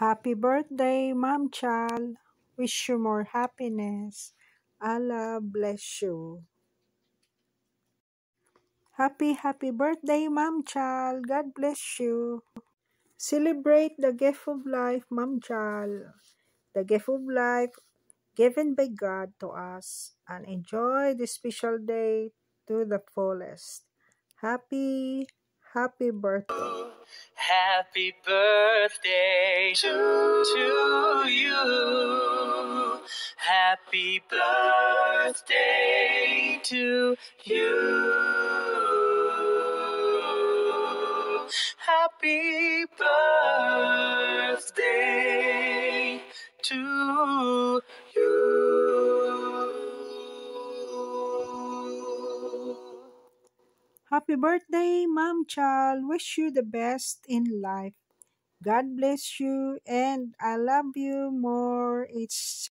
Happy birthday, Ma'am Chal. Wish you more happiness. Allah bless you. Happy birthday, Ma'am Chal. God bless you. Celebrate the gift of life, Ma'am Chal. The gift of life given by God to us, and enjoy this special day to the fullest. Happy birthday. Happy birthday to you. Happy birthday to you. Happy birthday to you. Happy birthday, Ma'am Chal. Wish you the best in life. God bless you, and I love you more each